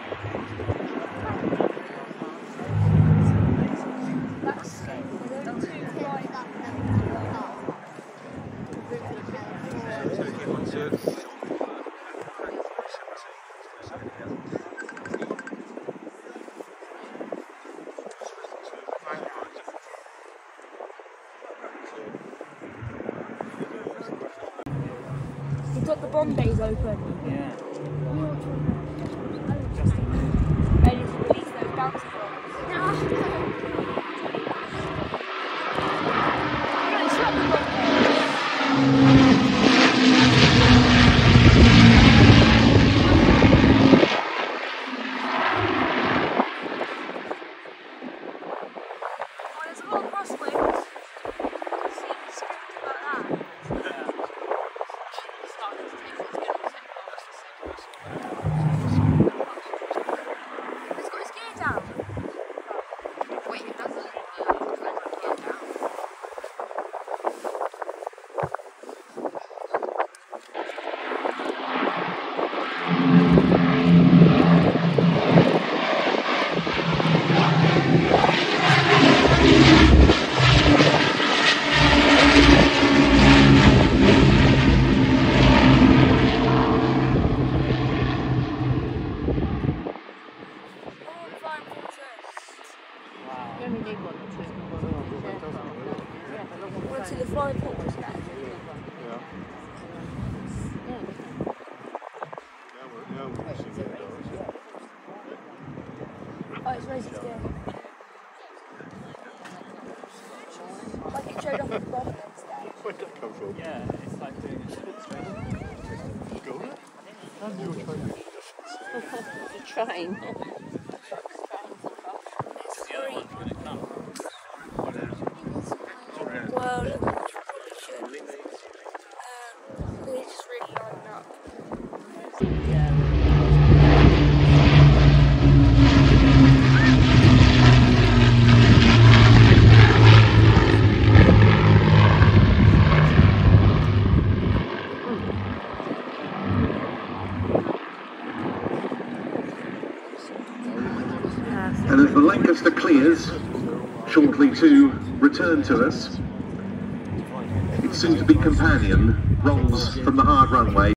You've got the bomb bays open. Yeah. Ready to release those bouncy bombs. No. There's a lot of crosswinds. To the flying fortress now. Oh, it's raised its gear. Like it showed off the bomb instead. Where'd that come from? Yeah, it's like doing a split screen. Got it? And your train. The train. Well, it probably should. It's just really lining up. And as the Lancaster clears, shortly to return to us, its soon-to-be companion rolls from the hard runway.